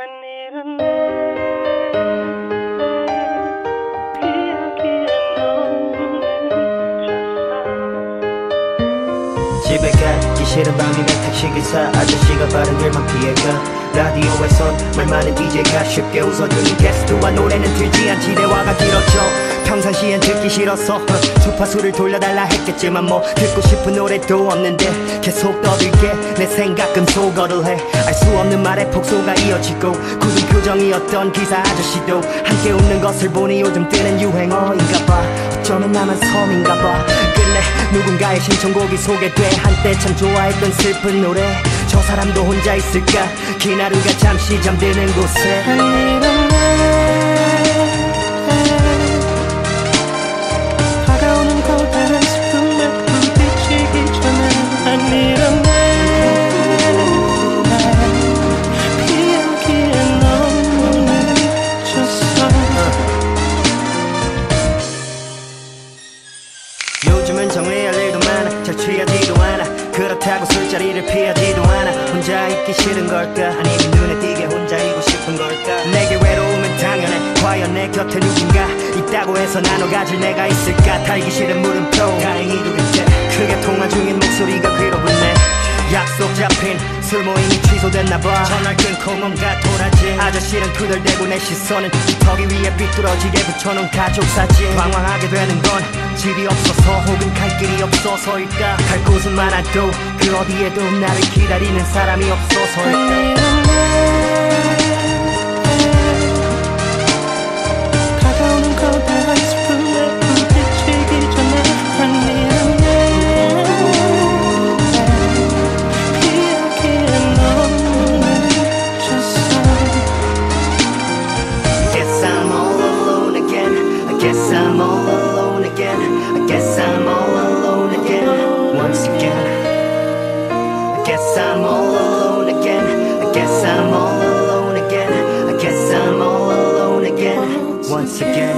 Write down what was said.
집에 가기 싫은 밤이면 택시기사 아저씨가 바른 길만 피해가 라디오에선 말 많은 DJ가 쉽게 웃어주는 게스트와 노래는 들지 않지 대화가 길었죠. 평상시엔 듣기 싫어서 주파수를 돌려달라 했겠지만 뭐 듣고 싶은 노래도 없는데 계속 떠들게 내 생각은 소거를 해. 알 수 없는 말에 폭소가 이어지고 굳은 표정이었던 기사 아저씨도 함께 웃는 것을 보니 요즘 뜨는 유행어인가봐. 어쩌면 나만 섬인가봐. 끝내 누군가의 신청곡이 소개돼 한때 참 좋아했던 슬픈 노래. 저 사람도 혼자 있을까 긴 하루가 잠시 잠드는 곳에 다가오는 거다한 스푼에 부딪히기 전에 I need a man. 피하기에 너무 늦었어. 요즘은 정리할 일도 많아 잘 취하지도 않아 그렇다고 술자리를 피하지도 않아. 혼자 있기 싫은 걸까 아니면 눈에 띄게 혼자이고 싶은 걸까. 내게 외로움은 당연해. 과연 내 곁에 누군가 있다고 해서 나눠 가질 내가 있을까. 달기 싫은 물음표 다행히도 그때 크게 통화 중인 목소리가 괴로웠네. 약속 잡힌 술 모임이 취소됐나봐. 전화를 끊고 뭔가 돌아지. 아저씨는 투덜대고 내 시선은 턱이 위에 삐뚤어지게 붙여놓은 가족 사진. 방황하게 되는 건 집이 없어서 혹은 갈 길이 없어서일까. 갈 곳은 많아도 그 어디에도 나를 기다리는 사람이 없어서일까. 다가오는 거다한 스푼에 부딪히기 전에 I need a man. 피하기에 너무 늦었어. Guess I'm all alone again. I guess I'm all alone again. I guess I'm all alone again. Once again. I guess I'm all alone again. I guess I'm all alone again. I guess I'm all alone again. Once again.